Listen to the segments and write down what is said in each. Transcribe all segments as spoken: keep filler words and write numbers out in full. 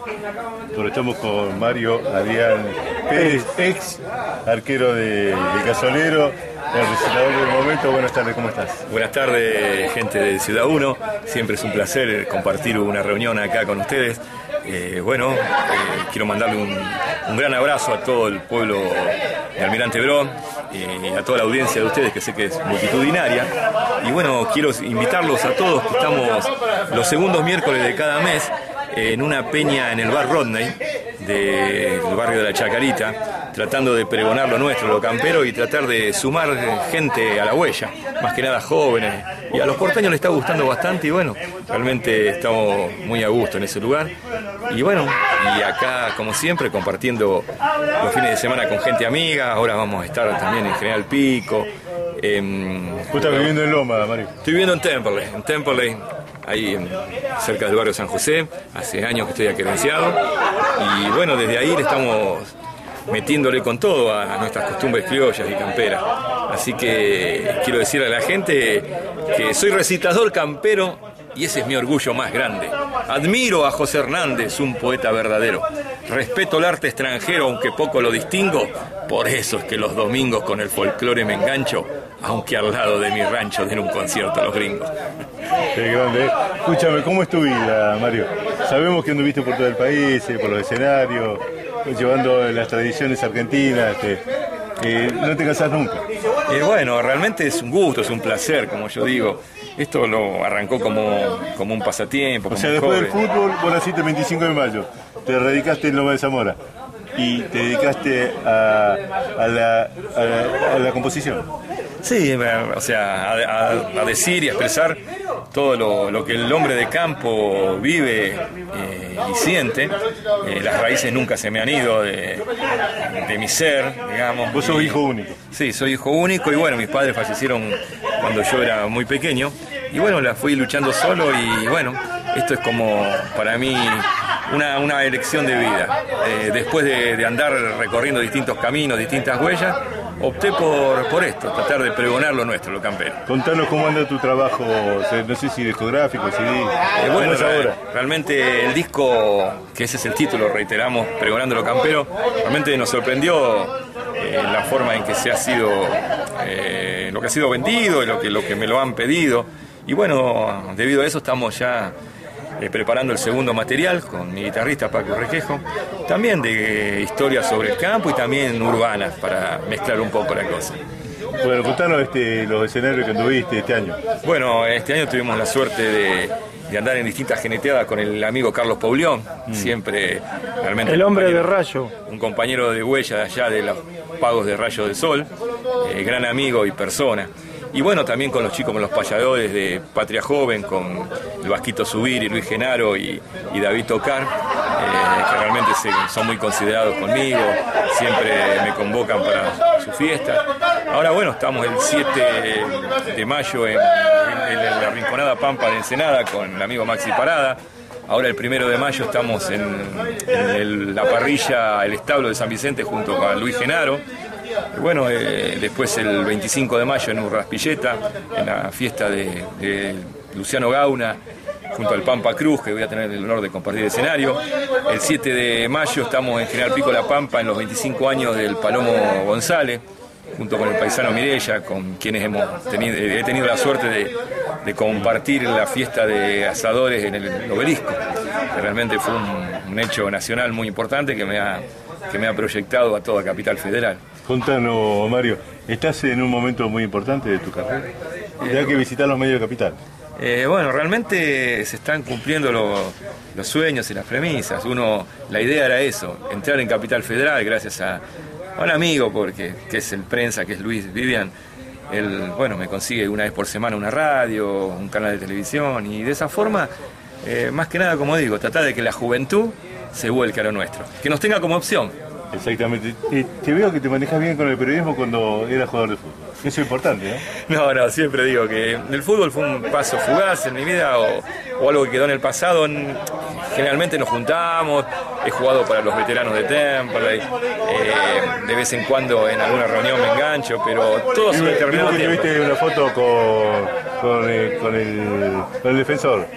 Bueno, estamos con Mario Adrián Pérez, ex arquero de, de Gasolero, el recitador del momento. Buenas tardes, ¿cómo estás? Buenas tardes, gente de Ciudad uno. Siempre es un placer compartir una reunión acá con ustedes. Eh, bueno, eh, quiero mandarle un, un gran abrazo a todo el pueblo de Almirante Brown y eh, a toda la audiencia de ustedes, que sé que es multitudinaria. Y bueno, quiero invitarlos a todos, que estamos los segundos miércoles de cada mes en una peña en el bar Rodney del barrio de la Chacarita, tratando de pregonar lo nuestro, lo campero, y tratar de sumar gente a la huella, más que nada jóvenes, y a los porteños les está gustando bastante, y bueno, realmente estamos muy a gusto en ese lugar. Y bueno, y acá como siempre compartiendo los fines de semana con gente amiga. Ahora vamos a estar también en General Pico. Eh, ¿Tú estás viviendo en Loma, Mario? Estoy viviendo en Temperley, en Temperley, ahí en, cerca del barrio San José. Hace años que estoy acredenciado. Y bueno, desde ahí le estamos metiéndole con todo a nuestras costumbres criollas y camperas. Así que quiero decirle a la gente que soy recitador campero y ese es mi orgullo más grande. Admiro a José Hernández, un poeta verdadero. Respeto el arte extranjero, aunque poco lo distingo. Por eso es que los domingos con el folclore me engancho, aunque al lado de mi rancho den un concierto a los gringos. Qué grande. Escúchame, ¿cómo es tu vida, Mario? Sabemos que anduviste por todo el país, eh, por los escenarios, llevando las tradiciones argentinas. Este, eh, no te cansás nunca. Eh, bueno, realmente es un gusto, es un placer, como yo digo. Esto lo arrancó como, como un pasatiempo. O sea, después del fútbol, vos naciste el veinticinco de mayo, te radicaste en Loma de Zamora y te dedicaste a, a, la, a, la, a la composición. Sí, o sea, a, a, a decir y a expresar todo lo, lo que el hombre de campo vive eh, y siente. Eh, las raíces nunca se me han ido de, de mi ser, digamos. ¿Vos sos y, hijo único? Sí, soy hijo único, y bueno, mis padres fallecieron cuando yo era muy pequeño. Y bueno, la fui luchando solo, y bueno, esto es como para mí una, una elección de vida. Eh, después de, de andar recorriendo distintos caminos, distintas huellas, opté por, por esto, tratar de pregonar lo nuestro, lo campero. Contanos cómo anda tu trabajo, no sé si discográfico, C D. Eh, bueno, ahora? Realmente el disco, que ese es el título, reiteramos, pregonando lo campero, realmente nos sorprendió eh, la forma en que se ha sido, eh, lo que ha sido vendido y lo que, lo que me lo han pedido. Y bueno, debido a eso estamos ya eh, preparando el segundo material con mi guitarrista Paco Requejo, también de historias sobre el campo y también urbanas, para mezclar un poco la cosa. Bueno, contanos este, los escenarios que anduviste este año. Bueno, este año tuvimos la suerte de, de andar en distintas jineteadas con el amigo Carlos Paulión, mm. siempre realmente... El hombre de Rayo. Un compañero de huella de allá de los pagos de Rayo del Sol, eh, gran amigo y persona. Y bueno, también con los chicos, con los payadores de Patria Joven, con el Vasquito Subir y Luis Genaro y, y David Tocar, eh, que realmente se, son muy considerados conmigo, siempre me convocan para su fiesta. Ahora bueno, estamos el siete de mayo en, en, en la Rinconada Pampa de Ensenada con el amigo Maxi Parada. Ahora el primero de mayo estamos en, en el, la parrilla, el establo de San Vicente junto con Luis Genaro. Bueno, eh, después el veinticinco de mayo en Urraspilleta, en la fiesta de, de Luciano Gauna, junto al Pampa Cruz, que voy a tener el honor de compartir el escenario. El siete de mayo estamos en General Pico La Pampa, en los veinticinco años del Palomo González, junto con el paisano Mirella, con quienes hemos tenido, he tenido la suerte de, de compartir la fiesta de asadores en el Obelisco. Realmente fue un, un hecho nacional muy importante que me ha, que me ha proyectado a toda Capital Federal. Contanos, Mario, estás en un momento muy importante de tu carrera. Eh, hay que visitar los medios de Capital. Eh, bueno, realmente se están cumpliendo lo, los sueños y las premisas. Uno, la idea era eso, entrar en Capital Federal gracias a, a un amigo, porque que es el prensa, que es Luis Vivian. Él, bueno, me consigue una vez por semana una radio, un canal de televisión, y de esa forma, eh, más que nada, como digo, tratar de que la juventud se vuelque a lo nuestro, que nos tenga como opción. Exactamente. Te, te veo que te manejas bien con el periodismo cuando eras jugador de fútbol. Eso es importante, ¿no? No, no, siempre digo que el fútbol fue un paso fugaz en mi vida, o, o algo que quedó en el pasado. Generalmente nos juntamos, he jugado para los veteranos de Temperley, eh, de vez en cuando en alguna reunión me engancho, pero todo se determinado tiempo. ¿Tuviste una foto con, con, eh, con, el, con el defensor?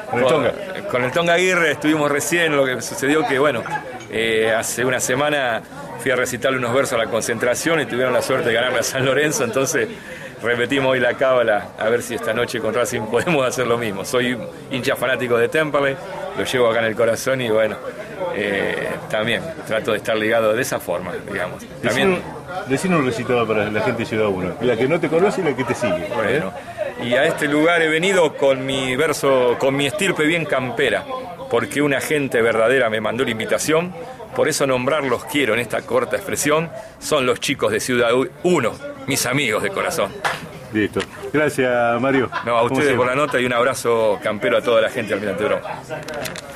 Con el Tonga. Con el Tonga Aguirre estuvimos recién, lo que sucedió que, bueno, eh, hace una semana fui a recitarle unos versos a la concentración y tuvieron la suerte de ganarle a San Lorenzo, entonces repetimos hoy la cábala a ver si esta noche con Racing podemos hacer lo mismo. Soy hincha fanático de Temperley, lo llevo acá en el corazón y bueno, eh, también trato de estar ligado de esa forma, digamos. También, Decir un recitado para la gente de Ciudad uno, la que no te conoce y la que te sigue. Bueno, y a este lugar he venido con mi verso, con mi estirpe bien campera, porque una gente verdadera me mandó la invitación, por eso nombrarlos quiero en esta corta expresión, son los chicos de Ciudad uno, mis amigos de corazón. Listo. Gracias, Mario. No, a ustedes por la nota y un abrazo campero a toda la gente de Almirante Brown.